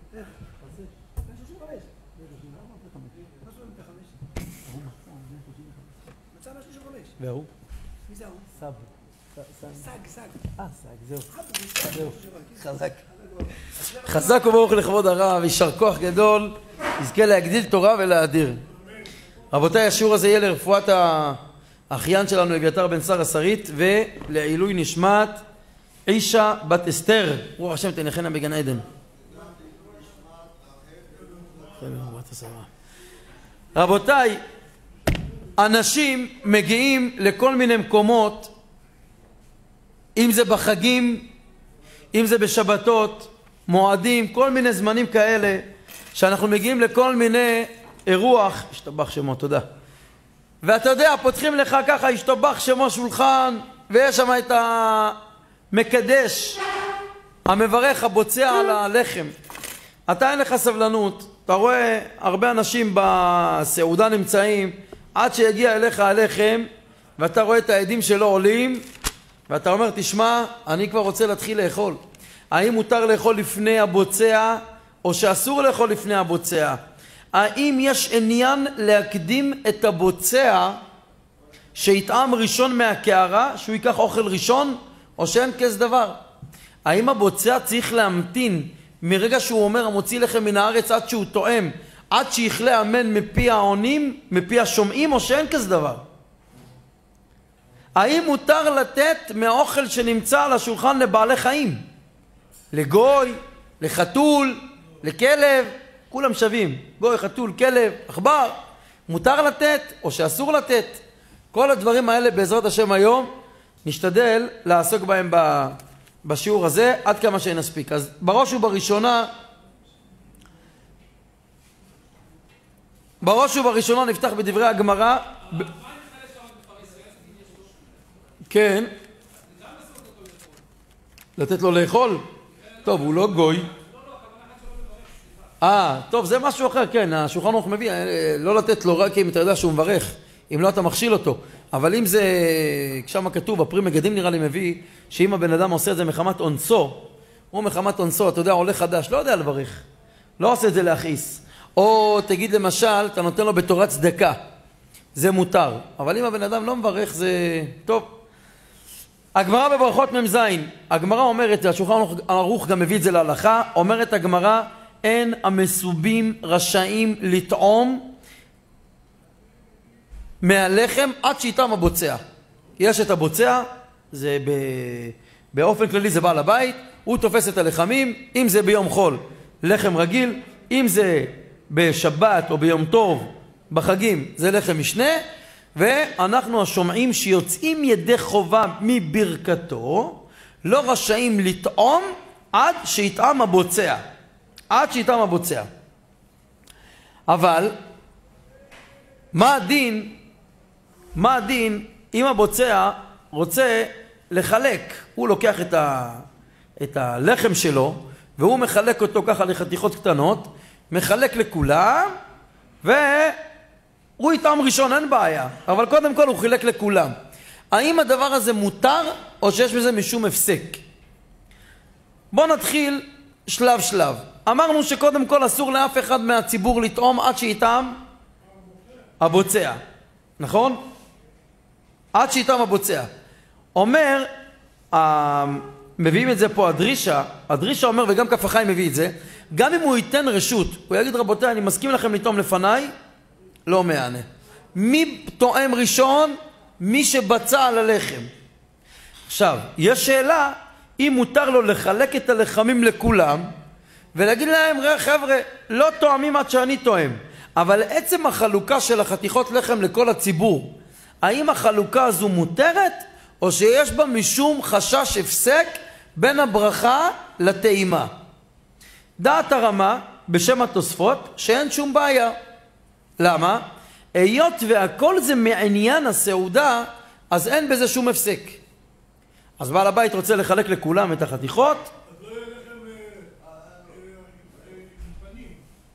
איך? זה 135. מצא 135. והוא? מי זה הוא? סב. סג. זהו. חזק. חזק וברוך לכבוד הרב, יישר כוח גדול, יזכה להגדיל תורה ולהאדיר. רבותיי, השיעור הזה יהיה לרפואת האחיין שלנו אביתר בן שרה שרית, ולעילוי נשמת אישה בת אסתר, רוח השם תנחנה בגן עדן. רבותיי, אנשים מגיעים לכל מיני מקומות, אם זה בחגים, אם זה בשבתות, מועדים, כל מיני זמנים כאלה, שאנחנו מגיעים לכל מיני אירוח, השתבח שמו, תודה. ואתה יודע, פותחים לך ככה, השתבח שמו שולחן, ויש שם את המקדש, המברך, הבוצע על הלחם. אתה אין לך סבלנות, אתה רואה הרבה אנשים בסעודה נמצאים, עד שיגיע אליך הלחם, ואתה רואה את העדים שלו עולים, ואתה אומר, תשמע, אני כבר רוצה להתחיל לאכול. האם מותר לאכול לפני הבוצע, או שאסור לאכול לפני הבוצע? האם יש עניין להקדים את הבוצע, שיטעם ראשון מהקערה, שהוא ייקח אוכל ראשון, או שאין כזה דבר? האם הבוצע צריך להמתין מרגע שהוא אומר, המוציא לכם מן הארץ עד שהוא טועם, עד שיכלה אמן מפי העונים, מפי השומעים, או שאין כזה דבר? האם מותר לתת מהאוכל שנמצא על השולחן לבעלי חיים? לגוי, לחתול, לכלב, כולם שווים. גוי, חתול, כלב, עכבר. מותר לתת או שאסור לתת? כל הדברים האלה בעזרת השם היום נשתדל לעסוק בהם בשיעור הזה עד כמה שנספיק. אז בראש ובראשונה נפתח בדברי הגמרא. כן. לתת לו לאכול? טוב, הוא לא גוי. טוב, זה משהו אחר, כן, השולחן ערוך מביא, לא לתת לו רק אם אתה יודע שהוא מברך, אם לא אתה מכשיל אותו. אבל אם זה, כשמה כתוב, הפרי מגדים נראה לי מביא, שאם הבן אדם עושה את זה מחמת אונסו, הוא מחמת אונסו, אתה יודע, עולה חדש, לא יודע לברך, לא עושה את זה להכעיס. או תגיד למשל, אתה נותן לו בתורת צדקה, זה מותר. אבל אם הבן אדם לא מברך, זה טוב. הגמרא בברכות מ"ז, הגמרא אומרת, השולחן ערוך גם מביא את זה להלכה, אומרת הגמרא, אין המסובים רשאים לטעום מהלחם עד שיטעם הבוצע. יש את הבוצע, זה באופן כללי זה בעל הבית, הוא תופס את הלחמים, אם זה ביום חול לחם רגיל, אם זה בשבת או ביום טוב בחגים זה לחם משנה, ואנחנו השומעים שיוצאים ידי חובה מברכתו לא רשאים לטעום עד שיטעם הבוצע. עד שיטעם הבוצע. אבל מה הדין אם הבוצע רוצה לחלק? הוא לוקח את הלחם שלו והוא מחלק אותו ככה לחתיכות קטנות, מחלק לכולם והוא יטעם ראשון, אין בעיה, אבל קודם כל הוא חילק לכולם. האם הדבר הזה מותר או שיש בזה משום הפסק? בוא נתחיל שלב שלב. אמרנו שקודם כל אסור לאף אחד מהציבור לטעום עד שיטעם הבוצע, נכון? עד שיטעם הבוצע. אומר, מביאים את זה פה הדרישה אומר, וגם כף החיים מביא את זה, גם אם הוא ייתן רשות, הוא יגיד רבותיי אני מסכים לכם לטעום לפניי, לא מענה. מי טועם ראשון? מי שבצע על הלחם. עכשיו, יש שאלה אם מותר לו לחלק את הלחמים לכולם ולהגיד להם, חבר'ה, לא טועמים עד שאני טועם. אבל עצם החלוקה של החתיכות לחם לכל הציבור, האם החלוקה הזו מותרת או שיש בה משום חשש הפסק בין הברכה לטעימה? דעת הרמה בשם התוספות שאין שום בעיה. למה? היות והכל זה מעניין הסעודה, אז אין בזה שום הפסק. אז בעל הבית רוצה לחלק לכולם את החתיכות. אז לא יהיה לכם פנים.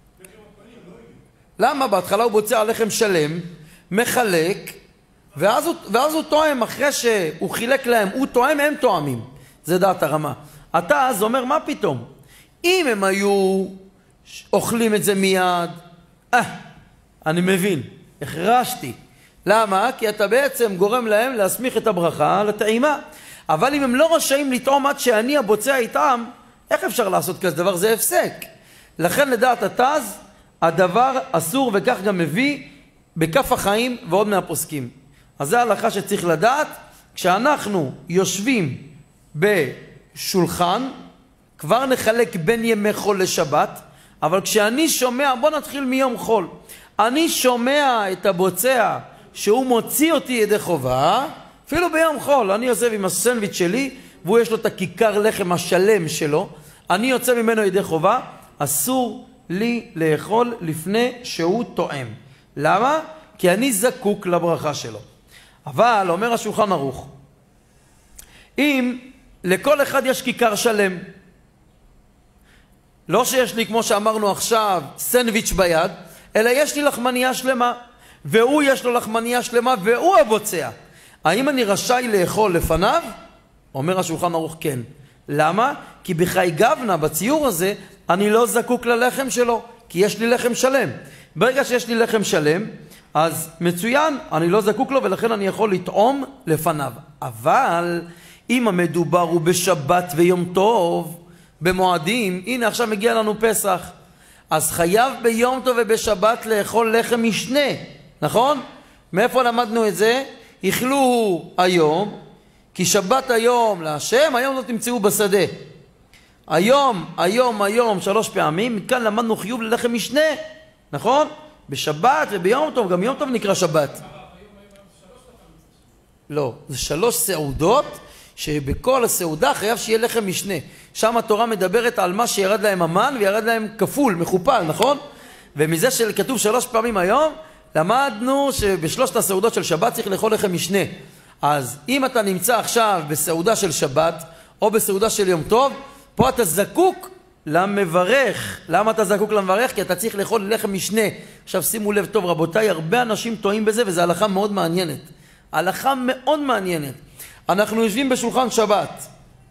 למה? בהתחלה הוא בוצע לחם שלם, מחלק, ואז הוא טועם, אחרי שהוא חילק להם, הוא טועם, הם טועמים. זה דעת הרמה. אתה אז אומר, מה פתאום? אם הם היו אוכלים את זה מיד. אני מבין, החרשתי. למה? כי אתה בעצם גורם להם להסמיך את הברכה לטעימה. אבל אם הם לא רשאים לטעום עד שאני הבוצע איתם, איך אפשר לעשות כזה דבר? זה הפסק. לכן לדעת התז, הדבר אסור, וכך גם מביא בכף החיים ועוד מהפוסקים. אז זה ההלכה שצריך לדעת. כשאנחנו יושבים בשולחן, כבר נחלק בין ימי חול לשבת, אבל כשאני שומע, בוא נתחיל מיום חול, אני שומע את הבוצע שהוא מוציא אותי ידי חובה, אפילו ביום חול, אני יושב עם הסנדוויץ' שלי, והוא יש לו את הכיכר לחם השלם שלו, אני יוצא ממנו ידי חובה, אסור לי לאכול לפני שהוא טועם. למה? כי אני זקוק לברכה שלו. אבל, אומר השולחן ערוך, אם לכל אחד יש כיכר שלם, לא שיש לי, כמו שאמרנו עכשיו, סנדוויץ' ביד, אלא יש לי לחמניה שלמה, והוא יש לו לחמניה שלמה, והוא הבוצע. האם אני רשאי לאכול לפניו? אומר השולחן ערוך כן. למה? כי בחי גבנה, בציור הזה, אני לא זקוק ללחם שלו, כי יש לי לחם שלם. ברגע שיש לי לחם שלם, אז מצוין, אני לא זקוק לו, ולכן אני יכול לטעום לפניו. אבל אם המדובר הוא בשבת ויום טוב, במועדים, הנה עכשיו מגיע לנו פסח, אז חייב ביום טוב ובשבת לאכול לחם משנה, נכון? מאיפה למדנו את זה? יאכלו היום, כי שבת היום להשם, היום לא תמצאו בשדה. היום, 3 פעמים, מכאן למדנו חיוב ללחם משנה, נכון? בשבת וביום טוב, גם יום טוב נקרא שבת. לא, זה 3 סעודות, שבכל הסעודה חייב שיהיה לחם משנה. שם התורה מדברת על מה שירד להם המן וירד להם כפול, מכופל, נכון? ומזה שכתוב 3 פעמים היום, למדנו שבשלושת הסעודות של שבת צריך לאכול לחם משנה. אז אם אתה נמצא עכשיו בסעודה של שבת או בסעודה של יום טוב, פה אתה זקוק למברך. למה אתה זקוק למברך? כי אתה צריך לאכול לחם משנה. עכשיו שימו לב טוב רבותיי, הרבה אנשים טועים בזה, וזו הלכה מאוד מעניינת. הלכה מאוד מעניינת. אנחנו יושבים בשולחן שבת.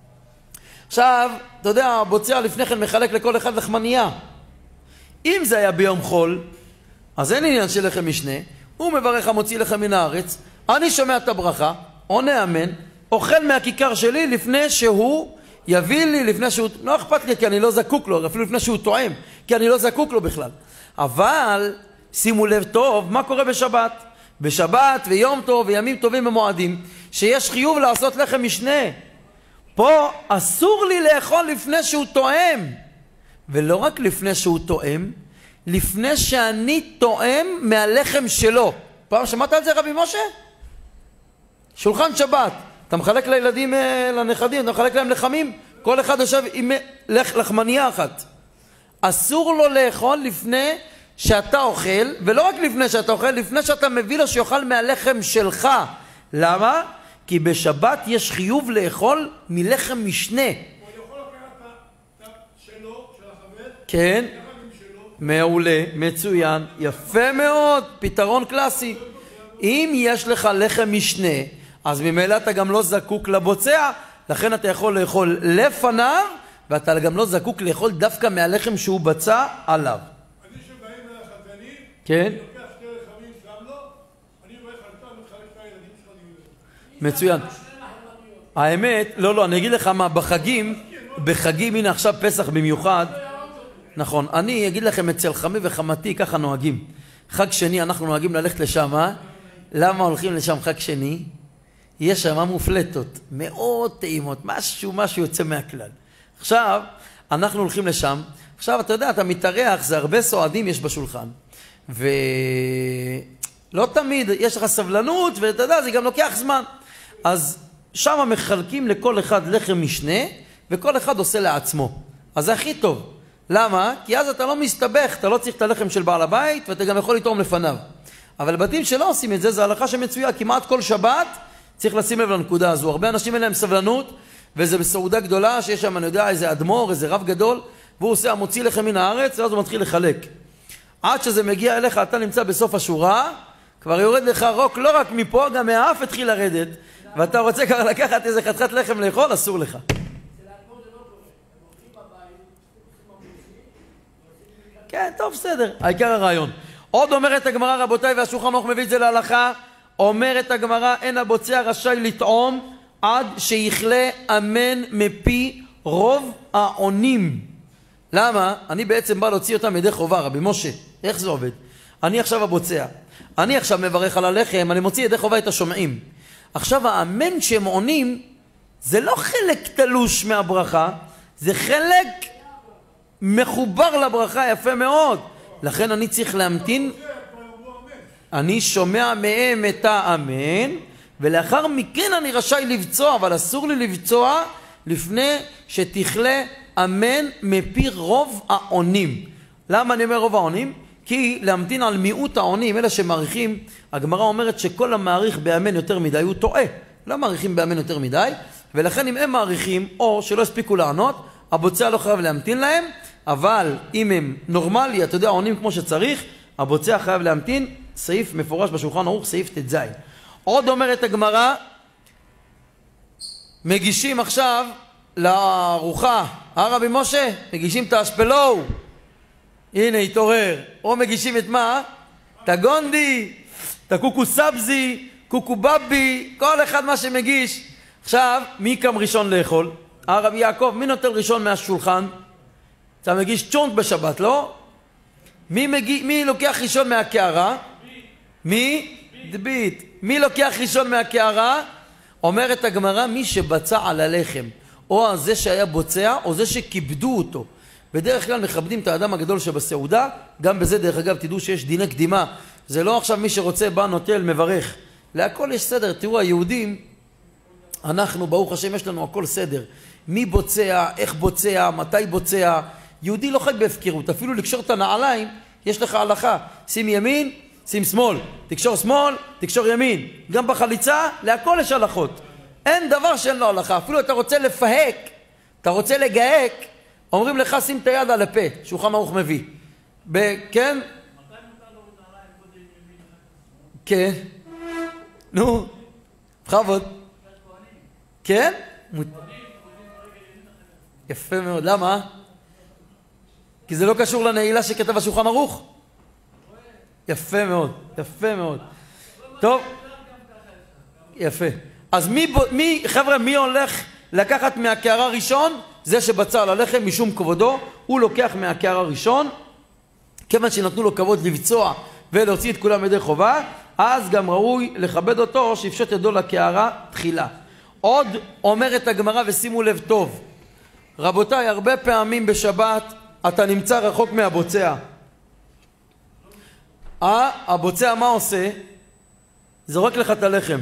עכשיו, אתה יודע, הבוצע לפני כן מחלק לכל אחד לחמניה. אם זה היה ביום חול, אז אין עניין של לחם משנה, הוא מברך המוציא לחם מן הארץ, אני שומע את הברכה, עונה אמן, אוכל מהכיכר שלי לפני שהוא יביא לי, לפני שהוא, לא אכפת לי כי אני לא זקוק לו, אפילו לפני שהוא טועם, כי אני לא זקוק לו בכלל. אבל שימו לב טוב, מה קורה בשבת? בשבת ויום טוב וימים טובים במועדים, שיש חיוב לעשות לחם משנה. פה אסור לי לאכול לפני שהוא טועם, ולא רק לפני שהוא טועם, לפני שאני טועם מהלחם שלו. פעם שמעת על זה רבי משה? שולחן שבת, אתה מחלק לילדים, לנכדים, אתה מחלק להם לחמים, כל אחד יושב עם לחמניה אחת. אסור לו לאכול לפני שאתה אוכל, ולא רק לפני שאתה אוכל, לפני שאתה מביא לו שיאכל מהלחם שלך. למה? כי בשבת יש חיוב לאכול מלחם משנה. הוא יכול לקחת את שלו, של החבר, כן, מעולה, מצוין, יפה מאוד, פתרון קלאסי. אם יש לך לחם משנה, אז ממילא אתה גם לא זקוק לבוצע, לכן אתה יכול לאכול לפניו, ואתה גם לא זקוק לאכול דווקא מהלחם שהוא בצע עליו. אני שבאים מהחתנים, כן? אני לוקח 2 לחמים גם לו, אני מברך על פעם מחלק את הילדים שלך. מצוין. האמת, לא, אני אגיד לך מה, בחגים, הנה עכשיו פסח במיוחד, נכון, אני אגיד לכם אצל חמי וחמתי ככה נוהגים. חג שני אנחנו נוהגים ללכת לשם, למה הולכים לשם חג שני? יש שם מופלטות, מאוד טעימות, משהו יוצא מהכלל. עכשיו, אנחנו הולכים לשם, עכשיו אתה יודע, אתה מתארח, זה הרבה סועדים יש בשולחן, ולא תמיד יש לך סבלנות, ואתה יודע, זה גם לוקח זמן. אז שם מחלקים לכל אחד לחם משנה, וכל אחד עושה לעצמו. אז זה הכי טוב. למה? כי אז אתה לא מסתבך, אתה לא צריך את הלחם של בעל הבית, ואתה גם יכול לטעום לפניו. אבל בתים שלא עושים את זה, זה הלכה שמצויה, כמעט כל שבת צריך לשים לב לנקודה הזו. הרבה אנשים אין להם סבלנות, וזה בסעודה גדולה, שיש שם, אני יודע, איזה אדמו"ר, איזה רב גדול, והוא עושה המוציא לחם מן הארץ, ואז הוא מתחיל לחלק. עד שזה מגיע אליך, אתה נמצא בסוף השורה, כבר יורד לך רוק, לא רק מפה, גם מהאף התחיל לרדת, ואתה רוצה כבר לקחת איזה חתיכת לחם לאכול, אסור לך. כן, טוב, בסדר. העיקר הרעיון. עוד אומרת הגמרא, רבותיי, והשולחן ערוך מביא את זה להלכה, אומרת הגמרא, אין הבוצע רשאי לטעום עד שיכלה אמן מפי רוב העונים. למה? אני בעצם בא להוציא אותם ידי חובה, רבי משה. איך זה עובד? אני עכשיו הבוצע. אני עכשיו מברך על הלחם, אני מוציא ידי חובה את השומעים. עכשיו האמן שהם עונים, זה לא חלק תלוש מהברכה, זה חלק מחובר לברכה, יפה מאוד. לכן אני צריך להמתין, אני שומע מהם את האמן, ולאחר מכן אני רשאי לבצוע, אבל אסור לי לבצוע לפני שתכלה אמן מפי רוב העונים. למה אני אומר רוב העונים? כי להמתין על מיעוט העונים, אלה שמעריכים, הגמרא אומרת שכל המעריך באמן יותר מדי הוא טועה. לא מעריכים באמן יותר מדי, ולכן אם הם מעריכים או שלא הספיקו לענות, הבוצע לא חייב להמתין להם, אבל אם הם נורמלי, אתה יודע, עונים כמו שצריך, הבוצע חייב להמתין, סעיף מפורש בשולחן ערוך, סעיף ט"ז. עוד אומרת הגמרא, מגישים עכשיו לארוחה, רבי משה, מגישים את האשפלו, הנה התעורר, או מגישים את מה? את הגונדי, את הקוקו סבזי, קוקו בבי, כל אחד מה שמגיש. עכשיו, מי קם ראשון לאכול? רבי יעקב, מי נוטל ראשון מהשולחן? אתה מגיש צ'ונט בשבת, לא? מי לוקח ראשון מהקערה? מי? דבית. מי לוקח ראשון מהקערה? אומרת הגמרא, מי שבצע על הלחם, או זה שהיה בוצע, או זה שכיבדו אותו. בדרך כלל מכבדים את האדם הגדול שבסעודה, גם בזה דרך אגב תדעו שיש דיני קדימה. זה לא עכשיו מי שרוצה בא נוטל מברך. להכל יש סדר. תראו, היהודים, אנחנו ברוך השם יש לנו הכל סדר. מי בוצע, איך בוצע, מתי בוצע. יהודי לא חי בהפקרות, אפילו לקשור את הנעליים, יש לך הלכה. שים ימין, שים שמאל. תקשור שמאל, תקשור ימין. גם בחליצה, להכל יש הלכות. אין דבר שאין לו הלכה. אפילו אתה רוצה לפהק, אתה רוצה לגהק, אומרים לך שים את היד על הפה, שולחן ערוך מביא. כן? כן. נו, בכבוד. כן? יפה מאוד. למה? כי זה לא קשור לנעילה שכתב השולחן ערוך? יפה מאוד, יפה מאוד. טוב. יפה. אז חבר'ה, מי הולך לקחת מהקערה ראשון? זה שבצע על הלחם משום כבודו, הוא לוקח מהקערה ראשון, כיוון שנתנו לו כבוד לבצוע ולהוציא את כולם ידי חובה, אז גם ראוי לכבד אותו שיפשוט ידו לקערה תחילה. עוד אומרת הגמרא, ושימו לב טוב, רבותיי, הרבה פעמים בשבת אתה נמצא רחוק מהבוצע. הבוצע מה עושה? זורק לך את הלחם.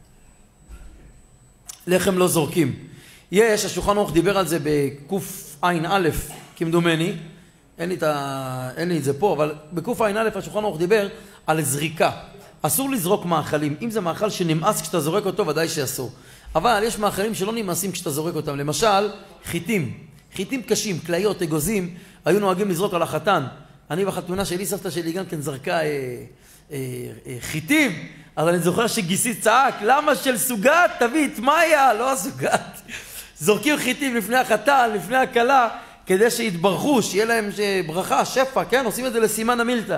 לחם לא זורקים. יש, השולחן ערוך דיבר על זה בקע"א, כמדומני, אין לי את זה פה, אבל בקע"א השולחן ערוך דיבר על זריקה. אסור לזרוק מאכלים. אם זה מאכל שנמאס כשאתה זורק אותו, ודאי שאסור. אבל יש מאכלים שלא נמאסים כשאתה זורק אותם. למשל, חיטים. חיטים קשים, כליות, אגוזים, היו נוהגים לזרוק על החתן. אני בחתונה שלי, סבתא שלי גם כן זרקה חיטים, אבל אני זוכר שגיסי צעק, למה של סוגת? תביא את מאיה, לא הסוגת. זורקים חיטים לפני החתן, לפני הכלה, כדי שיתברכו, שיהיה להם ברכה, שפע, כן? עושים את זה לסימן המילתא.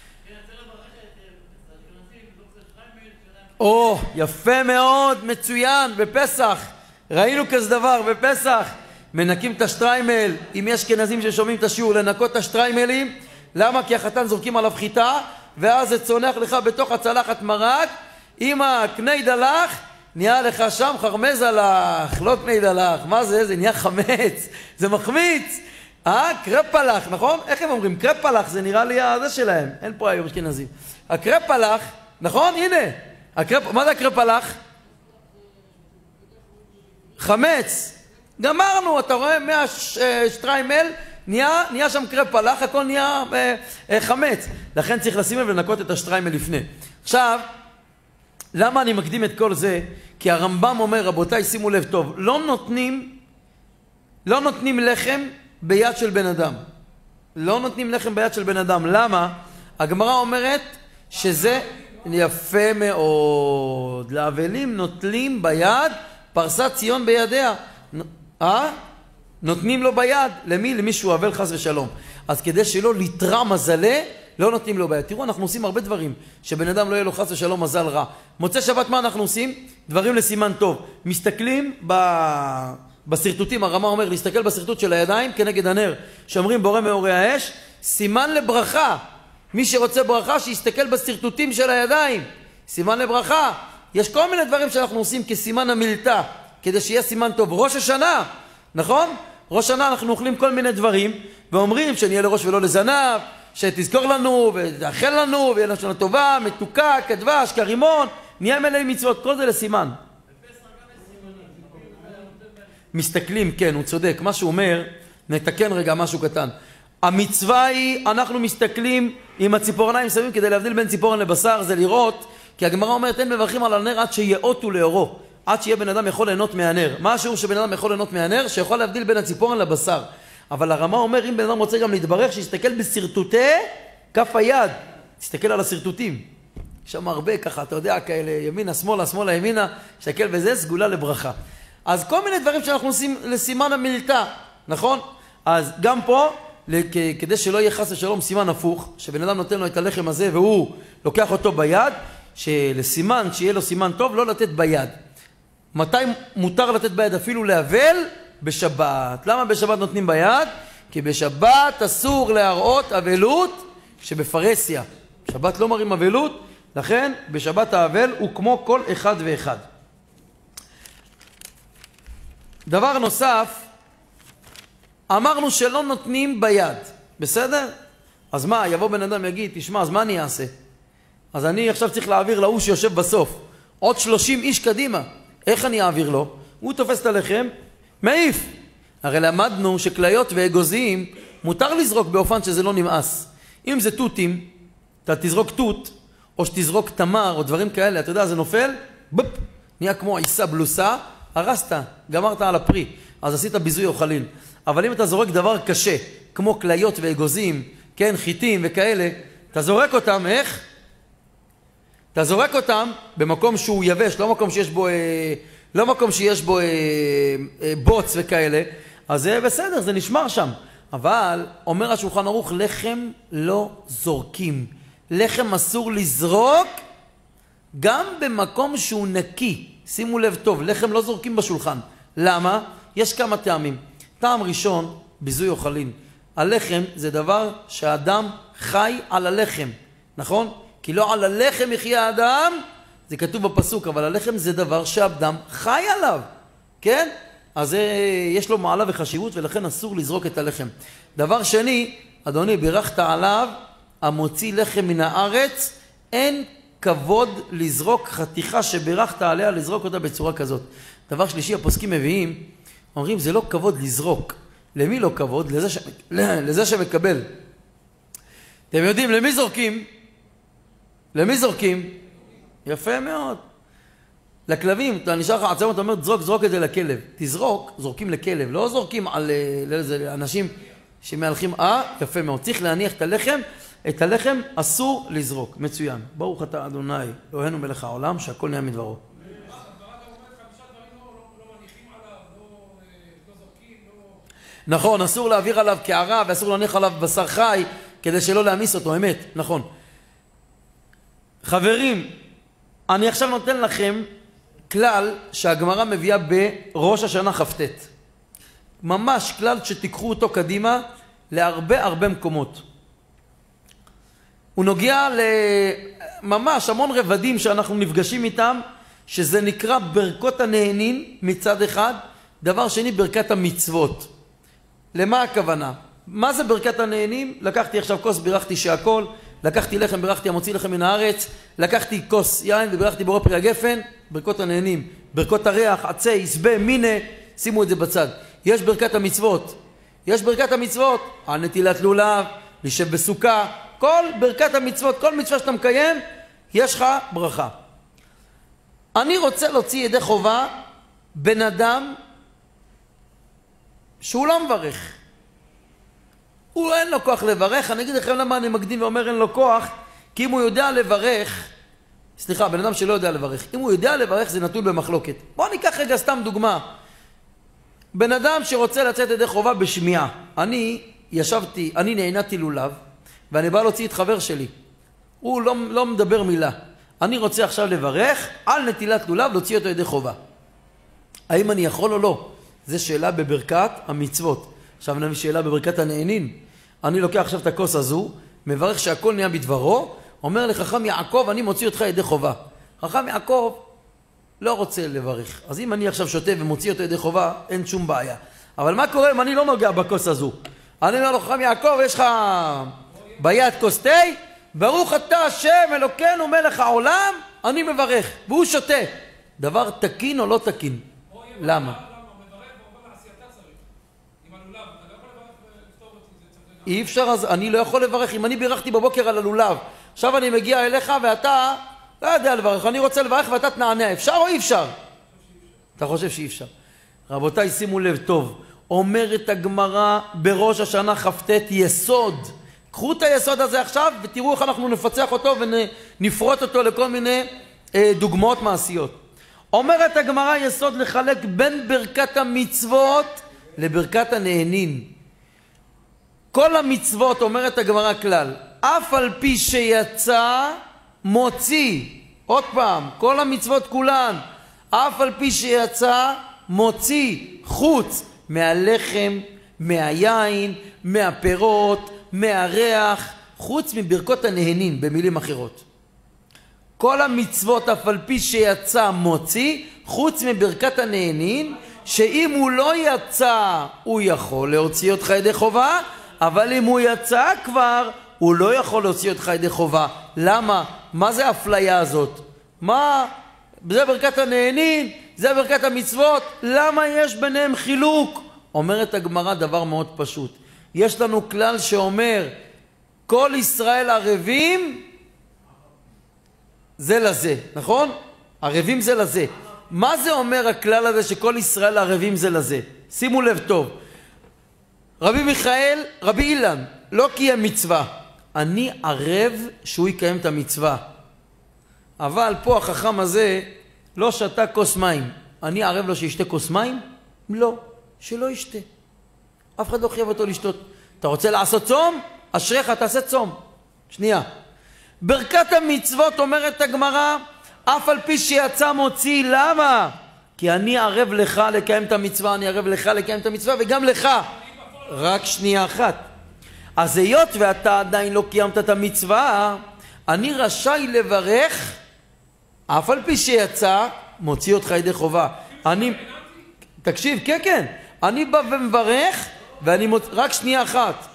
או, יפה מאוד, מצוין, בפסח. ראינו כזה דבר, בפסח. מנקים את השטריימל, אם יש כנזים ששומעים את השיעור, לנקות את השטריימלים. למה? כי החתן זורקים עליו חיטה, ואז זה צונח לך בתוך הצלחת מרק. אם הקני דלך, נהיה לך שם חרמז הלך, לא קני דלך. מה זה? זה נהיה חמץ, זה מחמיץ. קרפלח, נכון? איך הם אומרים? קרפלח, זה נראה לי הזה שלהם. אין פה היום כנזים. הקרפלח, נכון? הנה. מה זה הקרפלח? חמץ. גמרנו, אתה רואה, מהשטריימל נהיה שם קרפלח, הכל נהיה חמץ. לכן צריך לשים לב לנקות את השטריימל לפני. עכשיו, למה אני מקדים את כל זה? כי הרמב"ם אומר, רבותיי, שימו לב טוב, לא נותנים לחם ביד של בן אדם. לא נותנים לחם ביד של בן אדם. למה? הגמרא אומרת שזה יפה מאוד. לאבלים נוטלים ביד פרסת ציון בידיה. נותנים לו ביד. למי? למי שהוא אבל חס ושלום. אז כדי שלא ליטרע מזלה, לא נותנים לו ביד. תראו, אנחנו עושים הרבה דברים, שבן אדם לא יהיה לו חס ושלום מזל רע. מוצא שבת מה אנחנו עושים? דברים לסימן טוב. מסתכלים בסרטוטים, הרמה אומר להסתכל בסרטוט של הידיים כנגד הנר, שאומרים בורא מאורי האש, סימן לברכה. מי שרוצה ברכה שיסתכל בסרטוטים של הידיים, סימן לברכה. יש כל מיני דברים שאנחנו עושים כסימן המלטה, כדי שיהיה סימן טוב. ראש השנה, נכון? ראש השנה אנחנו אוכלים כל מיני דברים, ואומרים שנהיה לראש ולא לזנב, שתזכור לנו ותאחל לנו, ויהיה לנו שנה טובה, מתוקה, כדבש, כרימון, נהיה מלאי מצוות, כל זה לסימן. מסתכלים, כן, הוא צודק. מה שהוא אומר, נתקן רגע משהו קטן. המצווה היא, אנחנו מסתכלים עם הציפורניים שמים כדי להבדיל בין ציפורן לבשר, זה לראות, כי הגמרא אומרת, אין מברכים על הנר עד שיאותו לאורו, עד שיהיה בן אדם יכול ליהנות מהנר. מה השיעור שבן אדם יכול ליהנות מהנר? שיכול להבדיל בין הציפורן לבשר. אבל הרמה אומר, אם בן אדם רוצה גם להתברך, שיסתכל בסרטוטי כף היד. תסתכל על הסרטוטים. יש שם הרבה ככה, אתה יודע, כאלה ימינה, שמאלה, שמאלה, ימינה, שתסתכל וזה סגולה לברכה. אז כל מיני דברים שאנחנו עושים לסימן המלטה, נכון? אז גם פה, כדי שלא יהיה חס ושלום סימן הפוך, שבן אדם נותן לו את הלחם הזה והוא לוקח אותו ביד, שלסימן, שיהיה לו סימן טוב, לא לתת ביד. מתי מותר לתת ביד? אפילו להבל? בשבת. למה בשבת נותנים ביד? כי בשבת אסור להראות אבלות שבפרסיה. בשבת לא מראים אבלות, לכן בשבת האבל הוא כמו כל אחד ואחד. דבר נוסף, אמרנו שלא נותנים ביד, בסדר? אז מה, יבוא בן אדם יגיד, תשמע, אז מה אני אעשה? אז אני עכשיו צריך להעביר להוא שיושב בסוף, עוד 30 איש קדימה, איך אני אעביר לו? הוא תופס את הלחם, מעיף. הרי למדנו שכליות ואגוזים מותר לזרוק באופן שזה לא נמאס. אם זה תותים, אתה תזרוק תות, או שתזרוק תמר, או דברים כאלה, אתה יודע, זה נופל, בופ, נהיה כמו עיסה בלוסה, הרסת, גמרת על הפרי, אז עשית ביזוי אוכלים. אבל אם אתה זורק דבר קשה, כמו כליות ואגוזים, כן, חיטים וכאלה, אתה זורק אותם, איך? אתה זורק אותם במקום שהוא יבש, לא מקום שיש בו, לא מקום שיש בו בוץ וכאלה, אז זה בסדר, זה נשמר שם. אבל אומר השולחן ערוך, לחם לא זורקים. לחם אסור לזרוק גם במקום שהוא נקי. שימו לב טוב, לחם לא זורקים בשולחן. למה? יש כמה טעמים. טעם ראשון, ביזוי אוכלים. הלחם זה דבר שהאדם חי על הלחם, נכון? כי לא על הלחם יחיה האדם, זה כתוב בפסוק, אבל הלחם זה דבר שהאדם חי עליו, כן? אז יש לו מעלה וחשיבות, ולכן אסור לזרוק את הלחם. דבר שני, אדוני, בירכת עליו, המוציא לחם מן הארץ, אין כבוד לזרוק חתיכה שבירכת עליה, לזרוק אותה בצורה כזאת. דבר שלישי, הפוסקים מביאים, אומרים, זה לא כבוד לזרוק. למי לא כבוד? לזה שמקבל. אתם יודעים, למי זורקים? למי זורקים? יפה מאוד. לכלבים, אתה נשאר לך עצמות, אתה אומר, זרוק את זה לכלב. תזרוק, זורקים לכלב, לא זורקים על אנשים שמהלכים, יפה מאוד. צריך להניח את הלחם אסור לזרוק. מצוין. ברוך אתה אדוני, אלוהינו מלך העולם, שהכל נהיה מדברו. נכון, אסור להעביר עליו קערה ואסור להניח עליו בשר חי כדי שלא להמיס אותו, אמת, נכון. חברים, אני עכשיו נותן לכם כלל שהגמרא מביאה בראש השנה כ"ט. ממש כלל שתיקחו אותו קדימה להרבה מקומות. הוא נוגע לממש המון רבדים שאנחנו נפגשים איתם, שזה נקרא ברכות הנהנין מצד אחד, דבר שני ברכת המצוות. למה הכוונה? מה זה ברכת הנהנים? לקחתי עכשיו כוס, בירכתי שהכל, לקחתי לחם, בירכתי המוציא לחם מן הארץ, לקחתי כוס יין ובירכתי בורא פרי הגפן, ברכות הנהנים, ברכות הריח, עצי, יסבה, מינה, שימו את זה בצד. יש ברכת המצוות, יש ברכת המצוות, על נטילת לולב, לשב בסוכה, כל ברכת המצוות, כל מצווה שאתה מקיים, יש לך ברכה. אני רוצה להוציא ידי חובה בן אדם שהוא לא מברך. הוא אין לו כוח לברך. אני אגיד לכם למה אני מקדים ואומר אין לו כוח, כי אם הוא יודע לברך, סליחה, בן אדם שלא יודע לברך, אם הוא יודע לברך זה נתון במחלוקת. בואו ניקח רגע סתם דוגמה. בן אדם שרוצה לצאת ידי חובה בשמיעה. אני נענתי לולב, ואני בא להוציא את חבר שלי. הוא לא מדבר מילה. אני רוצה עכשיו לברך על נטילת לולב, להוציא אותו ידי חובה. האם אני יכול או לא? זו שאלה בברכת המצוות. עכשיו נביא שאלה בברכת הנהנין. אני לוקח עכשיו את הכוס הזו, מברך שהכל נהיה בדברו, אומר לחכם יעקב, אני מוציא אותך ידי חובה. חכם יעקב לא רוצה לברך. אז אם אני עכשיו שותה ומוציא אותו ידי חובה, אין שום בעיה. אבל מה קורה אם אני לא נוגע בכוס הזו? אני אומר לו, חכם יעקב, יש לך ביד כוס תה, ברוך אתה השם אלוקינו מלך העולם, אני מברך. והוא שותה. דבר תקין או לא תקין? למה? אי אפשר, אז אני לא יכול לברך. אם אני בירכתי בבוקר על הלולב, עכשיו אני מגיע אליך ואתה לא יודע לברך, אני רוצה לברך ואתה תנענע, אפשר או אי אפשר? אתה חושב שאי אפשר. רבותיי, שימו לב טוב, אומרת הגמרא בראש השנה כ"ט יסוד. קחו את היסוד הזה עכשיו ותראו איך אנחנו נפצח אותו ונפרוט אותו לכל מיני דוגמאות מעשיות. אומרת הגמרא יסוד לחלק בין ברכת המצוות לברכת הנהנין. כל המצוות, אומרת הגמרא כלל, אף על פי שיצא מוציא. עוד פעם, כל המצוות כולן, אף על פי שיצא מוציא חוץ מהלחם, מהיין, מהפירות, מהריח, חוץ מברכות הנהנין, במילים אחרות. כל המצוות אף על פי שיצא מוציא, חוץ מברכת הנהנין, שאם הוא לא יצא, הוא יכול להוציא אותך ידי חובה, אבל אם הוא יצא כבר, הוא לא יכול להוציא אותך ידי חובה. למה? מה זה האפליה הזאת? מה? זה ברכת הנהנין, זה ברכת המצוות, למה יש ביניהם חילוק? אומרת הגמרא דבר מאוד פשוט. יש לנו כלל שאומר, כל ישראל ערבים זה לזה, נכון? ערבים זה לזה. מה זה אומר הכלל הזה שכל ישראל ערבים זה לזה? שימו לב טוב. רבי אילן לא קיים מצווה. אני ערב שהוא יקיים את המצווה. אבל פה החכם הזה לא שתה כוס מים. אני ערב לו שישתה כוס מים? לא, שלא ישתה. אף אחד לא חייב אותו לשתות. אתה רוצה לעשות צום? אשריך, תעשה צום. שנייה. ברכת המצוות אומרת הגמרא, אף על פי שיצא מוציא. למה? כי אני ערב לך לקיים את המצווה, אני ערב לך לקיים את המצווה וגם לך. רק שנייה אחת. אז היות ואתה עדיין לא קיימת את המצווה, אני רשאי לברך, אף על פי שיצא, מוציא אותך ידי חובה. תקשיב, כן, כן. אני בא ומברך, רק שנייה אחת.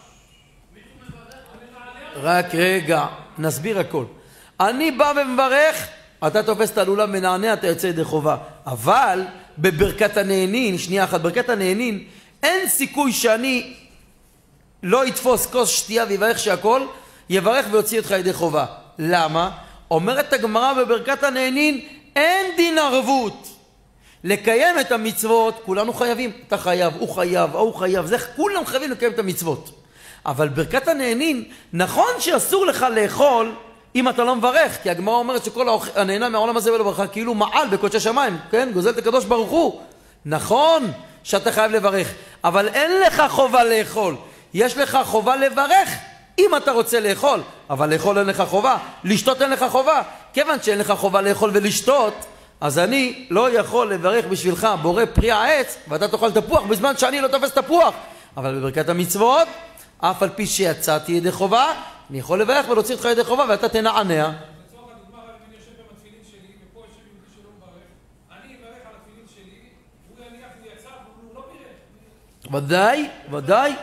רק רגע, נסביר הכל. אני בא ומברך, אתה תופס את הלולב מנענע, אתה יוצא ידי חובה. אבל בברכת הנהנין, שנייה אחת, ברכת הנהנין, אין סיכוי שאני לא יתפוס כוס שתייה ויברך שהכל, יברך ויוציא אותך ידי חובה. למה? אומרת הגמרא בברכת הנהנין, אין דין ערבות. לקיים את המצוות, כולנו חייבים. אתה חייב, הוא חייב, הוא חייב, זה כולם חייבים לקיים את המצוות. אבל ברכת הנהנין, נכון שאסור לך לאכול אם אתה לא מברך, כי הגמרא אומרת שכל הנהנה מהעולם הזה ולא ברכה, כאילו מעל בקודשי שמיים, כן? גוזל את הקדוש ברוך הוא. נכון שאתה חייב לברך, אבל אין לך חובה לאכול. יש לך חובה לברך אם אתה רוצה לאכול, אבל לאכול אין לך חובה, לשתות אין לך חובה. כיוון שאין לך חובה לאכול ולשתות, אז אני לא יכול לברך בשבילך בורא פרי העץ, ואתה תאכל תפוח בזמן שאני לא תופס תפוח. אבל בברכת המצוות, אף על פי שיצאתי ידי חובה, אני יכול לברך ולהוציא אותך ידי חובה ואתה תנענע. לצורך הדוגמה, אבל אם אני יושב במתפילין שלי, ופה יושב יהודי שלא מברך, אני אברך על התפילין שלי, הוא יניח לי יצא, והוא לא בירך. ודאי, ודאי.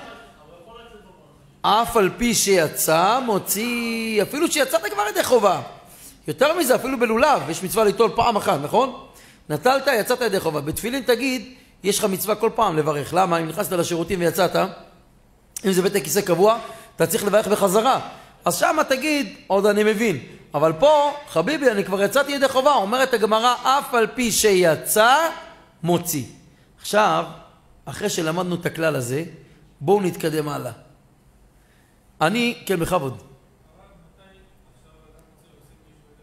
אף על פי שיצא, מוציא, אפילו שיצאת כבר ידי חובה. יותר מזה, אפילו בלולב, יש מצווה ליטול פעם אחת, נכון? נטלת, יצאת ידי חובה. בתפילין תגיד, יש לך מצווה כל פעם לברך. למה? אם נכנסת לשירותים ויצאת, אם זה בית הכיסא קבוע, אתה צריך לברך בחזרה. אז שם תגיד, עוד אני מבין. אבל פה, חביבי, אני כבר יצאתי ידי חובה. אומרת הגמרא, אף על פי שיצא, מוציא. עכשיו, אחרי שלמדנו את הכלל הזה, בואו נתקדם הלאה. כן, בכבוד.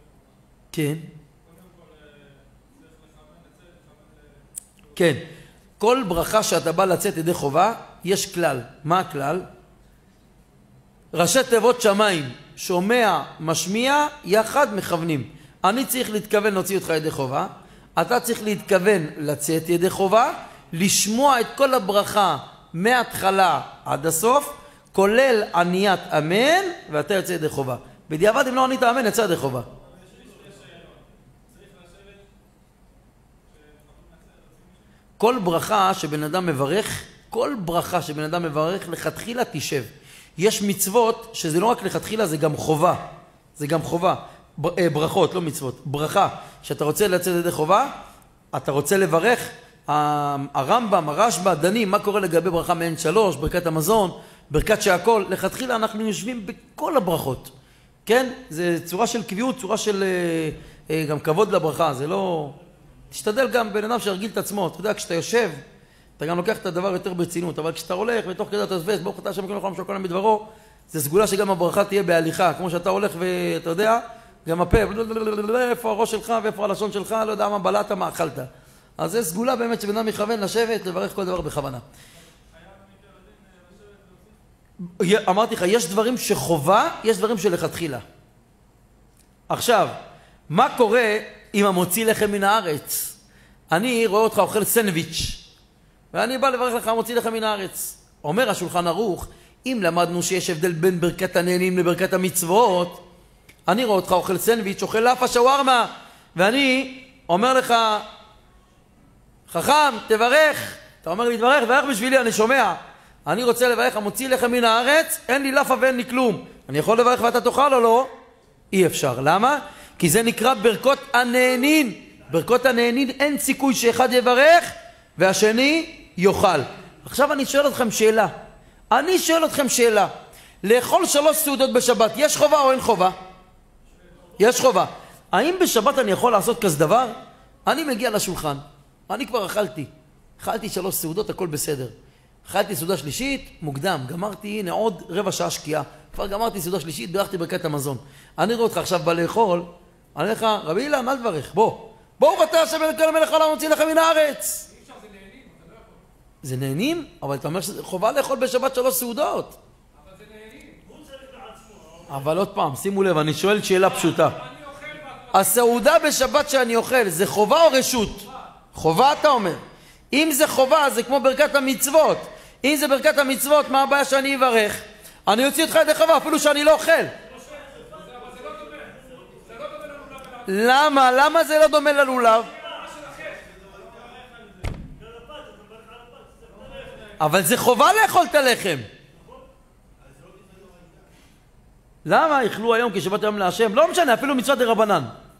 כן. כן. כל ברכה שאתה בא לצאת ידי חובה, יש כלל. מה הכלל? ראשי תיבות שמיים, שומע, משמיע, יחד מכוונים. אני צריך להתכוון להוציא אותך ידי חובה, אתה צריך להתכוון לצאת ידי חובה, לשמוע את כל הברכה מההתחלה עד הסוף, כולל עניית אמן, ואתה יוצא ידי חובה. בדיעבד אם לא ענית אמן, יצא ידי חובה. כל ברכה שבן אדם מברך, כל ברכה שבן אדם מברך, לכתחילה תשב. יש מצוות שזה לא רק לכתחילה, זה גם חובה. זה גם חובה. ברכות, לא מצוות. ברכה, שאתה רוצה לצאת ידי חובה, אתה רוצה לברך, הרמב"ם, הרשב"א, דנים, מה קורה לגבי ברכה מעין 3, ברכת המזון, ברכת שהכל, לכתחילה אנחנו יושבים בכל הברכות. כן? זה צורה של קביעות, צורה של גם כבוד לברכה, זה לא... תשתדל גם בן אדם שירגיל את עצמו, אתה יודע, כשאתה יושב, אתה גם לוקח את הדבר יותר ברצינות, אבל כשאתה הולך ותוך כדי אתה תופס, ברוך אתה השם אלוהינו מלך העולם בדברו, זה סגולה שגם הברכה תהיה בהליכה, כמו שאתה הולך ואתה יודע, גם הפה, איפה הראש שלך ואיפה הלשון שלך, לא יודע מה בלעת, מה אכלת. אז זה סגולה באמת שבן אדם מכוון לשבת, לברך כל דבר בכוונה. אמרתי לך, יש דברים שחובה, יש דברים שלכתחילה. עכשיו, מה קורה אם המוציא לחם מן הארץ? אני רואה אותך אוכל סנדוויץ' ואני בא לברך לך מוציא לחם מן הארץ. אומר השולחן ערוך, אם למדנו שיש הבדל בין ברכת הנהנים לברכת המצוות, אני רואה אותך אוכל סנדוויץ', אוכל לאפה שווארמה, ואני אומר לך, חכם, תברך. אתה אומר לי, תברך בשבילי, אני שומע. אני רוצה לברך, המוציא לחם מן הארץ, אין לי לאפה ואין לי כלום. אני יכול לברך ואתה תאכל או לא? אי אפשר. למה? כי זה נקרא ברכות הנהנין. ברכות הנהנין אין סיכוי שאחד יברך והשני יאכל. עכשיו אני שואל אתכם שאלה. אני שואל אתכם שאלה. לאכול 3 סעודות בשבת, יש חובה או אין חובה? יש חובה. האם בשבת אני יכול לעשות כזה דבר? אני מגיע לשולחן. אני כבר אכלתי 3 סעודות, הכל בסדר. אכלתי סעודה שלישית, מוקדם. גמרתי, הנה עוד רבע שעה שקיעה. כבר גמרתי סעודה שלישית, ברכתי ברכת המזון. אני רואה אותך עכשיו בא לאכול, אני לך, רבי אילן, אל תברך, בואו אתה השם אלוהינו מלך העולם מוציא לכם מן הארץ. אי אפשר, זה נהנים, אתה לא יכול. זה נהנים? אבל אתה אומר שזה חובה לאכול בשבת 3 סעודות. אבל זה נהנים. הוא צריך לעצמו. אבל עוד פעם, שימו לב, אני שואל שאלה פשוטה. אני אוכל הסעודה בשבת שאני אוכל, זה חובה או רשות? חובה אתה אומר. אם זה חובה, זה כמו ברכת המצוות. אם זה ברכת המצוות, מה הבעיה שאני אברך? אני אוציא אותך ידי חובה, אפילו שאני לא אוכל. למה? למה זה לא דומה ללולב? אבל זה חובה לאכול את הלחם. למה? יאכלו היום כשבת היום להשם? לא משנה, אפילו מצוות דרבנן.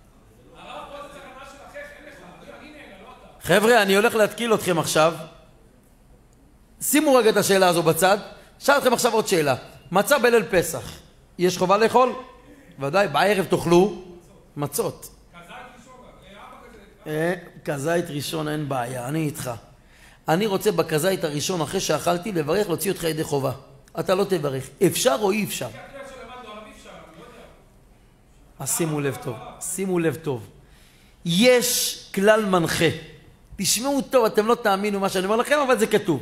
חבר'ה, אני הולך להתקיל אתכם עכשיו. שימו רגע את השאלה הזו בצד. שאל אתכם עכשיו עוד שאלה. מצה בליל פסח, יש חובה לאכול? ודאי, בערב תאכלו מצות. כזית ראשון אין בעיה, אני איתך. אני רוצה בכזית הראשון, אחרי שאכלתי, לברך, להוציא אותך ידי חובה. אתה לא תברך. אפשר או אי אפשר? אז שימו לב טוב, שימו לב טוב. יש כלל מנחה. תשמעו טוב, אתם לא תאמינו מה שאני אומר לכם, אבל זה כתוב.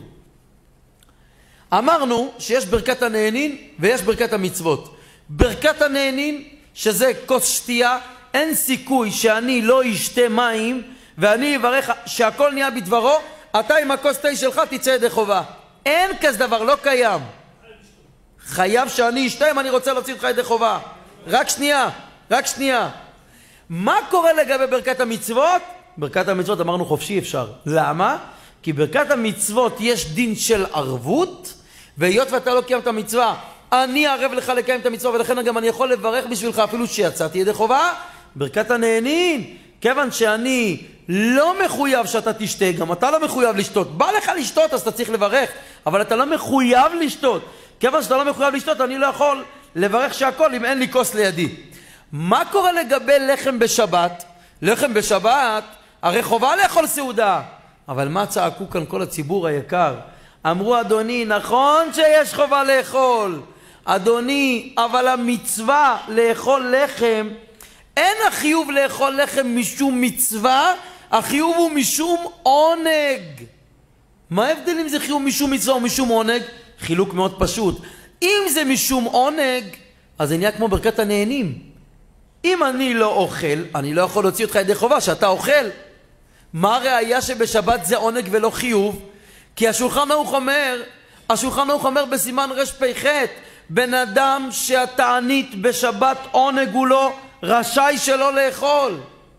אמרנו שיש ברכת הנהנין ויש ברכת המצוות. ברכת הנהנין, שזה כוס שתייה, אין סיכוי שאני לא אשתה מים ואני אברך שהכל נהיה בדברו, אתה עם הכוס תה שלך תצא ידי חובה. אין כזה דבר, לא קיים. חייב שאני אשתה אם אני רוצה להוציא אותך ידי חובה. רק שנייה. מה קורה לגבי ברכת המצוות? ברכת המצוות אמרנו חופשי אפשר. למה? כי ברכת המצוות יש דין של ערבות, והיות ואתה לא קיים את המצווה, אני אערב לך לקיים את המצווה, ולכן גם אני יכול לברך בשבילך אפילו שיצאתי ידי חובה. ברכת הנהנין, כיוון שאני לא מחויב שאתה תשתה, גם אתה לא מחויב לשתות. בא לך לשתות אז אתה צריך לברך, אבל אתה לא מחויב לשתות. כיוון שאתה לא מחויב לשתות, אני לא יכול לברך שהכל אם אין לי כוס לידי. מה קורה לגבי לחם בשבת? לחם בשבת, הרי חובה לאכול סעודה. אבל מה צעקו כאן כל הציבור היקר? אמרו, אדוני, נכון שיש חובה לאכול. אדוני, אבל המצווה לאכול לחם, אין החיוב לאכול לחם משום מצווה, החיוב הוא משום עונג. מה ההבדל אם זה חיוב משום מצווה או משום עונג? חילוק מאוד פשוט. אם זה משום עונג, אז זה נהיה כמו ברכת הנהנים. אם אני לא אוכל, אני לא יכול להוציא אותך ידי חובה שאתה אוכל. מה הראיה שבשבת זה עונג ולא חיוב? כי השולחן ערוך אומר בסימן רפ"ח, בן אדם שהתענית בשבת עונג הוא לא, רשאי שלא לאכול.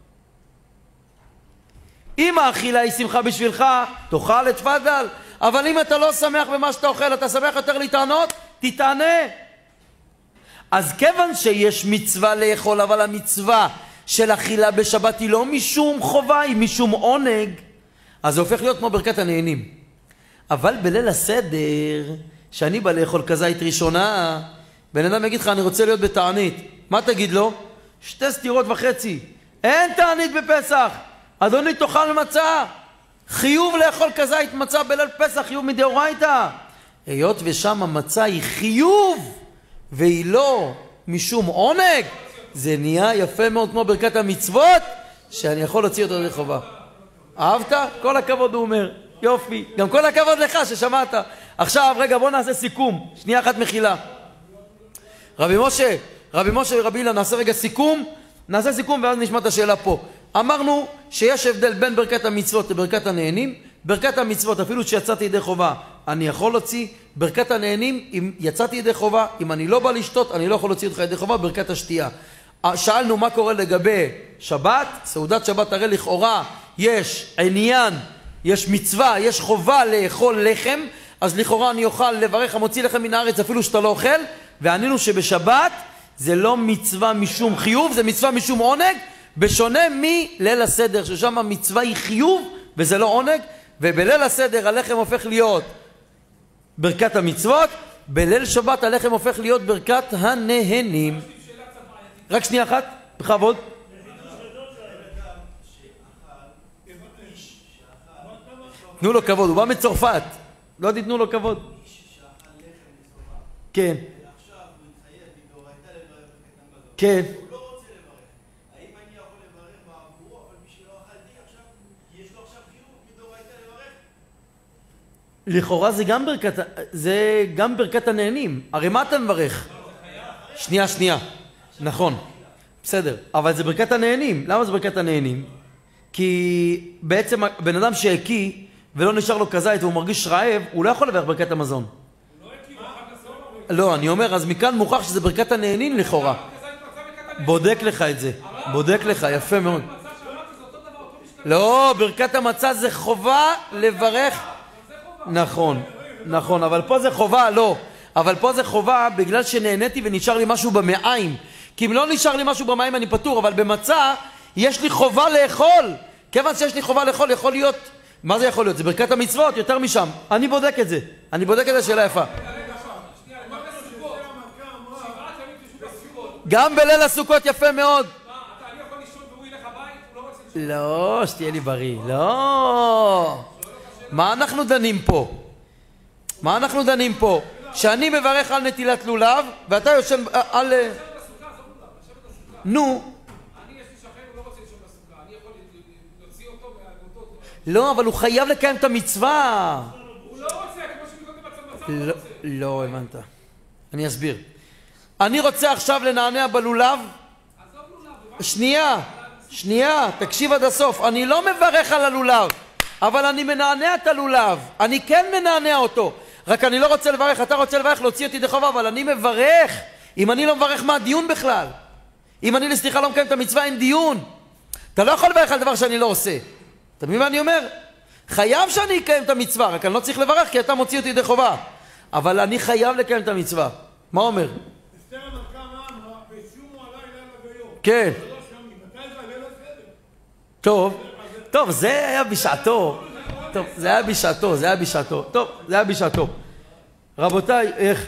אם האכילה היא שמחה בשבילך, תאכל תפדל. אבל אם אתה לא שמח במה שאתה אוכל, אתה שמח יותר להתענות, תתענה. אז כיוון שיש מצווה לאכול, אבל המצווה של אכילה בשבת היא לא משום חובה, היא משום עונג, אז זה הופך להיות כמו ברכת הנהנים. אבל בליל הסדר, שאני בא לאכול כזית ראשונה, בן אדם יגיד לך, אני רוצה להיות בתענית. מה תגיד לו? 2 סטירות וחצי. אין תענית בפסח. אדוני, תאכל מצה. חיוב לאכול כזית מצה בליל פסח, חיוב מדאורייתא. היות ושם המצה היא חיוב, והיא לא משום עונג, זה נהיה יפה מאוד כמו ברכת המצוות, שאני יכול להוציא אותו לחובה. אהבת? כל הכבוד, הוא אומר. יופי. גם כל הכבוד לך ששמעת. עכשיו, רגע, בוא נעשה סיכום. שנייה אחת מחילה. רבי משה ורבי אילן, נעשה רגע סיכום. נעשה סיכום ואז נשמע את השאלה פה. אמרנו שיש הבדל בין ברכת המצוות לברכת הנהנים. ברכת המצוות, אפילו שיצאתי ידי חובה, אני יכול להוציא. ברכת הנהנים, אם יצאתי ידי חובה, אם אני לא בא לשתות, אני לא יכול להוציא אותך ידי חובה, ברכת השתייה. שאלנו מה קורה לגבי שבת, סעודת שבת, הרי לכאורה יש עניין, יש מצווה, יש חובה לאכול לחם, אז לכאורה אני אוכל לברך המוציא לחם מן הארץ אפילו שאתה לא אוכל, וענינו שבשבת זה לא מצווה משום חיוב, זה מצווה משום עונג, בשונה מליל הסדר, ששם המצווה היא חיוב וזה לא עונג, ובליל הסדר הלחם הופך להיות ברכת המצוות, בליל שבת הלחם הופך להיות ברכת הנהנים. רק שנייה אחת, בכבוד. תנו לו כבוד, הוא בא מצרפת, לא תיתנו לו כבוד. כן. כן. לכאורה זה גם ברכת הנהנים. הרי מה אתה מברך? שנייה. נכון. בסדר. אבל זה ברכת הנהנים. למה זה ברכת הנהנים? כי בעצם בן אדם שהקיא ולא נשאר לו כזית והוא מרגיש רעב, הוא לא יכול לברך ברכת המזון. לא, אני אומר, אז מכאן מוכח שזה ברכת הנהנים לכאורה. בודק לך את זה. בודק לך, יפה מאוד. לא, ברכת המצה זה חובה לברך. נכון, אבל פה זה חובה, לא. אבל פה זה חובה בגלל שנהניתי ונשאר לי משהו במעיים. כי אם לא נשאר לי משהו במעיים אני פטור, אבל במצה יש לי חובה לאכול. כיוון שיש לי חובה לאכול, יכול להיות... מה זה יכול להיות? זה ברכת המצוות, יותר משם. אני בודק את זה. שאלה יפה. גם בליל הסוכות יפה מאוד. אני יכול לישון והוא ילך הבית? הוא לא רוצה לישון. לא, שתהיה לי בריא. לא. מה אנחנו דנים פה? שאני מברך על נטילת לולב, ואתה יושב על... נו. אני יש לי שכן, הוא לא רוצה לישון בסוכה. אני יכול להוציא אותו מהגותות. לא, אבל הוא חייב לקיים את המצווה. הוא לא רוצה, כמו שמקודם בצד הוא לא רוצה. לא, הבנת. אני אסביר. אני רוצה עכשיו לנענע בלולב. שנייה, תקשיב עד הסוף. אני לא מברך על הלולב, אבל אני מנענע את הלולב. אני כן מנענע אותו. רק אני לא רוצה לברך, אתה רוצה לברך, להוציא אותי ידי חובה, אבל אני מברך. אם אני לא מברך, מה הדיון בכלל? אם אני לסליחה לא מקיים את המצווה, אין דיון. אתה לא יכול לברך על דבר שאני לא עושה. אתה מבין מה אני אומר? חייב שאני אקיים את המצווה, רק אני לא צריך לברך כי אתה מוציא אותי ידי חובה. אבל אני חייב לקיים את המצווה. מה אומר? אסתר המלכה מה אמרה? ושומו עליי לילה ויום. כן. מתי זה ליל הסדר? טוב, זה היה בשעתו. זה היה בשעתו. רבותיי, איך?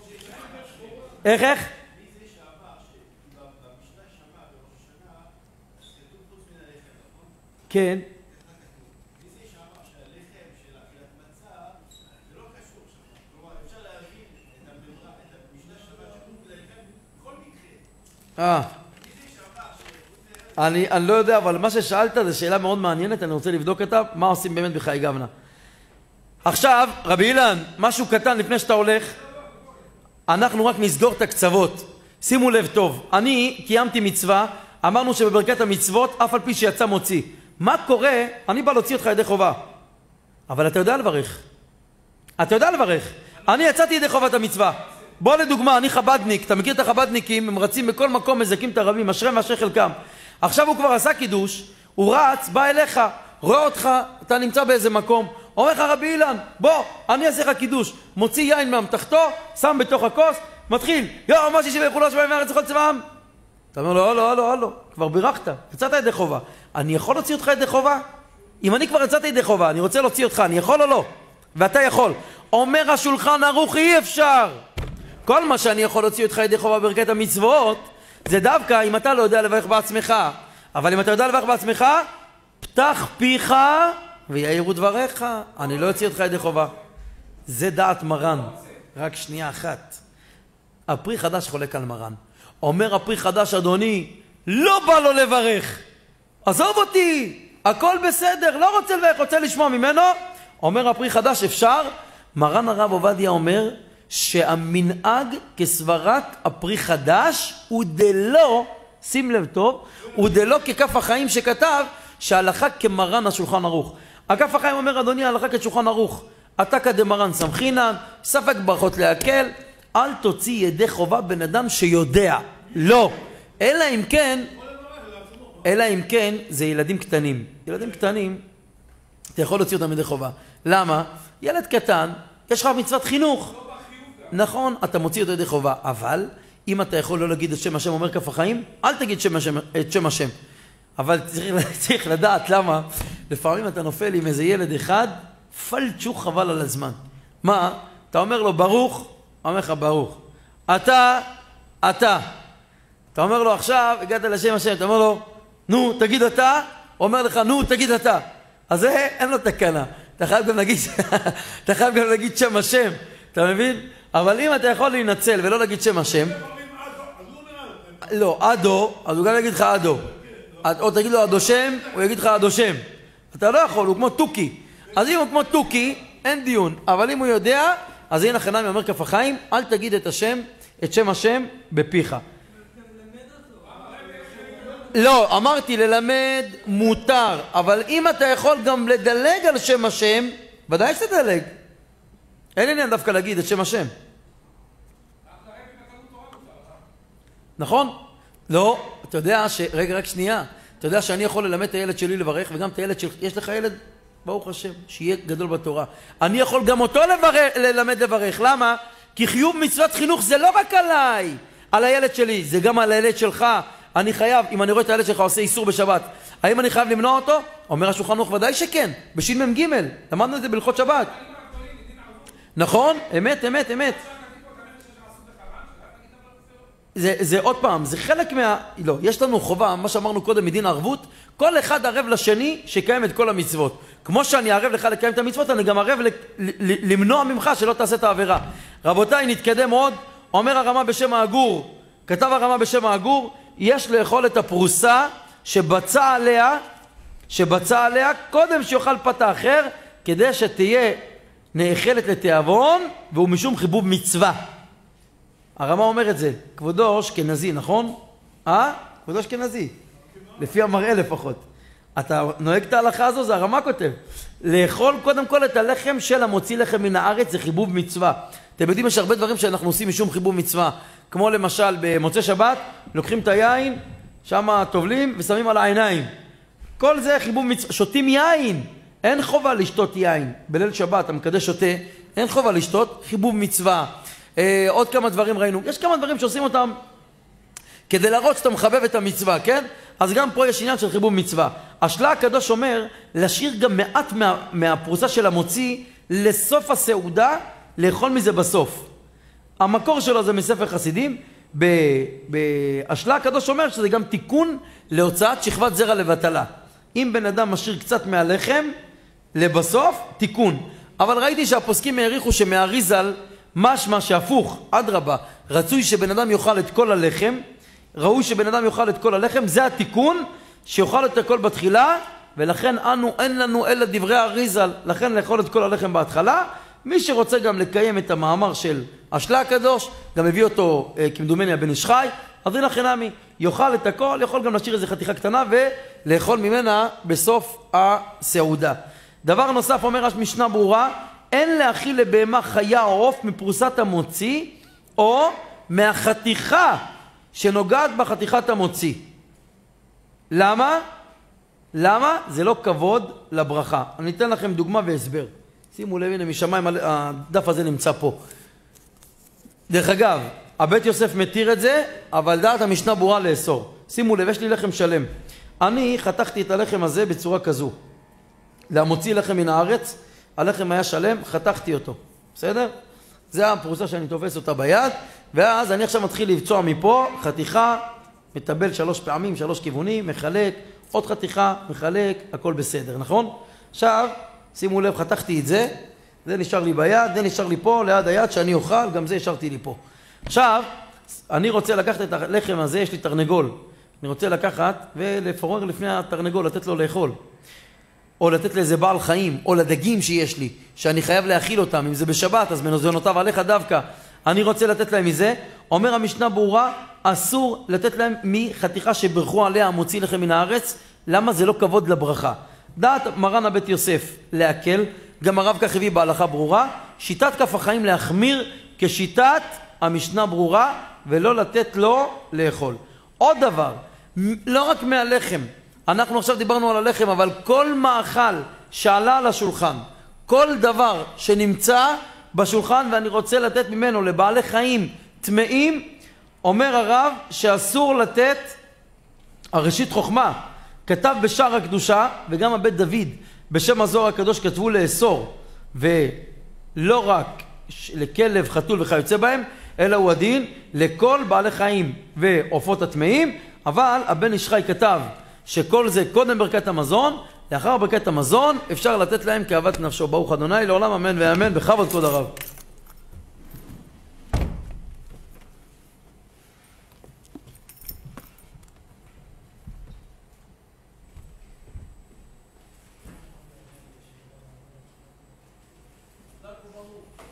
כן. אני לא יודע, אבל מה ששאלת זה שאלה מאוד מעניינת, אני רוצה לבדוק אותה, מה עושים באמת בחיי גבנה. עכשיו, רבי אילן, משהו קטן לפני שאתה הולך. אנחנו רק נסגור את הקצוות. שימו לב טוב, אני קיימתי מצווה, אמרנו שבברכת המצוות, אף על פי שיצא מוציא. מה קורה? אני בא להוציא אותך ידי חובה. אבל אתה יודע לברך. אתה יודע לברך. אני יצאתי ידי חובת המצווה. בוא לדוגמה, אני חבדניק, אתה מכיר את החבדניקים, הם רצים בכל מקום, מזכים את הרבים, אשריהם ואשרי חלקם. עכשיו הוא כבר עשה קידוש, הוא רץ, בא אליך, רואה אותך, אתה נמצא באיזה מקום, אומר לך רבי אילן, בוא, אני אעשה לך קידוש, מוציא יין מאמתחתו, שם בתוך הכוס, מתחיל, יאו, מה שישי ויכולו שבעים וארץ וכל צבאם. אתה אומר לו, הלו, כבר בירכת, יצאת ידי חובה. אני יכול להוציא אותך ידי חובה? אם אני כבר יצאתי ידי חובה, אני רוצה להוציא אותך, אני יכול או לא? ואתה יכול. אומר השולחן ערוך, אי אפשר. כל מה שאני יכול להוציא אותך ידי חובה בברכת המצוות, זה דווקא אם אתה לא יודע לברך בעצמך. אבל אם אתה יודע לברך בעצמך, פתח פיך ויעירו דבריך. אני לא אוציא אותך ידי חובה. זה דעת מרן. רק שנייה אחת. הפרי חדש חולק על מרן. אומר הפרי חדש, אדוני, לא בא לו לברך. עזוב אותי, הכל בסדר, לא רוצה לברך, רוצה לשמוע ממנו. אומר הפרי חדש, אפשר? מרן הרב עובדיה אומר שהמנהג כסברת הפרי חדש הוא דלא, שים לב טוב, הוא דלא ככף החיים שכתב שההלכה כמרן השולחן ערוך. הכף החיים אומר, אדוני, ההלכה כשולחן ערוך. אתה כדמרן סמכינן, ספק ברכות להקל, אל תוציא ידי חובה בן אדם שיודע. לא. אלא אם כן זה ילדים קטנים. ילדים קטנים, אתה יכול להוציא אותם ידי חובה. למה? ילד קטן, יש לך מצוות חינוך. נכון, אתה מוציא אותו ידי חובה, אבל אם אתה יכול לא להגיד את שם השם, אומר כף החיים, אל תגיד את שם השם. אבל צריך לדעת למה. לפעמים אתה נופל עם איזה ילד אחד, פלצ'ו חבל על הזמן. מה? אתה אומר לו ברוך, אומר לך ברוך. אתה. אתה אומר לו עכשיו, הגעת לשם השם, אתה אומר לו, נו, תגיד אתה, אומר לך, נו, תגיד אתה. אז זה אין לו תקנה. אתה חייב גם להגיד שם השם, אתה מבין? אבל אם אתה יכול להינצל ולא להגיד שם השם, לא, אדו, אז הוא גם יגיד לך אדו. או תגיד לו אדו שם, הוא יגיד לך אדו שם. אתה לא יכול, הוא כמו טוקי. אז אם הוא כמו טוקי, אין דיון. אבל אם הוא יודע, אז הנה חנמי אומר כף החיים, אל תגיד את שם השם בפיך. לא, אמרתי ללמד מותר, אבל אם אתה יכול גם לדלג על שם השם, ודאי שתדלג. אין עניין דווקא להגיד את שם השם. נכון? לא, אתה יודע רגע, רק שנייה. אתה יודע שאני יכול ללמד את הילד שלי לברך, וגם את הילד שלך, יש לך ילד, ברוך השם, שיהיה גדול בתורה. אני יכול גם אותו ללמד לברך. למה? כי חיוב מצוות חינוך זה לא רק עליי, על הילד שלי, זה גם על הילד שלך. אני חייב, אם אני רואה את הילד שלך עושה איסור בשבת, האם אני חייב למנוע אותו? אומר השולחן ערוך, ודאי שכן, בש"מ ג' למדנו את זה בהלכות שבת. נכון? אמת. זה עוד פעם, זה חלק לא, יש לנו חובה, מה שאמרנו קודם מדין הערבות, כל אחד ערב לשני שקיים את כל המצוות. כמו שאני ערב לך לקיים את המצוות, אני גם ערב למנוע ממך שלא תעשה את העבירה. רבותיי, נתקדם עוד. אומר הרמה בשם האגור, כתב הרמה בשם האגור, יש לאכול את הפרוסה שבצע עליה קודם שיאכל פת האחר, כדי שתהיה נאכלת לתיאבון, והוא משום חיבוב מצווה. הרמה אומר את זה, כבודו אשכנזי, נכון? כבודו אשכנזי, לפי המראה לפחות. אתה נוהג את ההלכה הזו, זה הרמה כותב. לאכול קודם כל את הלחם של המוציא לחם מן הארץ, זה חיבוב מצווה. אתם יודעים, יש הרבה דברים שאנחנו עושים משום חיבוב מצווה. כמו למשל במוצאי שבת, לוקחים את היין, שם טובלים ושמים על העיניים. כל זה חיבוב מצווה. שותים יין, אין חובה לשתות יין. בליל שבת המקדש שותה, אין חובה לשתות, חיבוב מצווה. עוד כמה דברים ראינו. יש כמה דברים שעושים אותם כדי להראות שאתה מחבב את המצווה, כן? אז גם פה יש עניין של חיבוב מצווה. השלה הקדוש אומר להשאיר גם מעט מהפרוסה של המוציא לסוף הסעודה, לאכול מזה בסוף. המקור שלו זה מספר חסידים. השלה הקדוש אומר שזה גם תיקון להוצאת שכבת זרע לבטלה. אם בן אדם משאיר קצת מהלחם לבסוף, תיקון. אבל ראיתי שהפוסקים העריכו שמהאריזל משמע שהפוך, אדרבה, רצוי שבן אדם יאכל את כל הלחם, ראוי שבן אדם יאכל את כל הלחם, זה התיקון, שיאכל את הכל בתחילה, ולכן אנו אין לנו אלא דברי האריז"ל, לכן לאכול את כל הלחם בהתחלה. מי שרוצה גם לקיים את המאמר של השלה הקדוש, גם הביא אותו כמדומני הבן איש חי, אז הנה חינמי, יאכל את הכל, יכול גם להשאיר איזה חתיכה קטנה ולאכול ממנה בסוף הסעודה. דבר נוסף אומר משנה ברורה, אין להאכיל לבהמה חיה או עוף מפרוסת המוציא או מהחתיכה שנוגעת בחתיכת המוציא. למה? למה? זה לא כבוד לברכה. אני אתן לכם דוגמה והסבר. שימו לב, הנה משמיים, הדף הזה נמצא פה. דרך אגב, הבית יוסף מתיר את זה, אבל דעת המשנה ברורה לאסור. שימו לב, יש לי לחם שלם. אני חתכתי את הלחם הזה בצורה כזו. להמוציא לחם מן הארץ, הלחם היה שלם, חתכתי אותו. בסדר? זה הפרוסה שאני תופס אותה ביד, ואז אני עכשיו מתחיל לבצוע מפה חתיכה, מטבל 3 פעמים, 3 כיוונים, מחלק, עוד חתיכה, מחלק, הכל בסדר, נכון? עכשיו, שימו לב, חתכתי את זה, זה נשאר לי ביד, זה נשאר לי פה, ליד היד שאני אוכל, גם זה השארתי לי פה. עכשיו, אני רוצה לקחת את הלחם הזה, יש לי תרנגול. אני רוצה לקחת ולפורר לפני התרנגול, לתת לו לאכול. או לתת לאיזה בעל חיים, או לדגים שיש לי, שאני חייב להאכיל אותם. אם זה בשבת, אז מנוזנותיו עליך דווקא. אני רוצה לתת להם מזה. אומר המשנה ברורה, אסור לתת להם מחתיכה שברכו עליה המוציא לחם מן הארץ. למה? זה לא כבוד לברכה. דעת מרן הבית יוסף להקל, גם הרב כך הביא בהלכה ברורה, שיטת כף החיים להחמיר כשיטת המשנה ברורה, ולא לתת לו לאכול. עוד דבר, לא רק מהלחם, אנחנו עכשיו דיברנו על הלחם, אבל כל מאכל שעלה על השולחן, כל דבר שנמצא בשולחן ואני רוצה לתת ממנו לבעלי חיים טמאים, אומר הרב שאסור לתת, הראשית חוכמה, כתב בשער הקדושה, וגם הבית דוד בשם הזוהר הקדוש כתבו לאסור, ולא רק לכלב, חתול וכיוצא בהם, אלא הוא הדין לכל בעלי חיים ועופות הטמאים. אבל הבן איש חי כתב שכל זה קודם ברכת המזון, לאחר ברכת המזון אפשר לתת להם כאוות נפשו. ברוך ה' לעולם אמן ואמן. בכבוד כבוד הרב. חזק וברוך.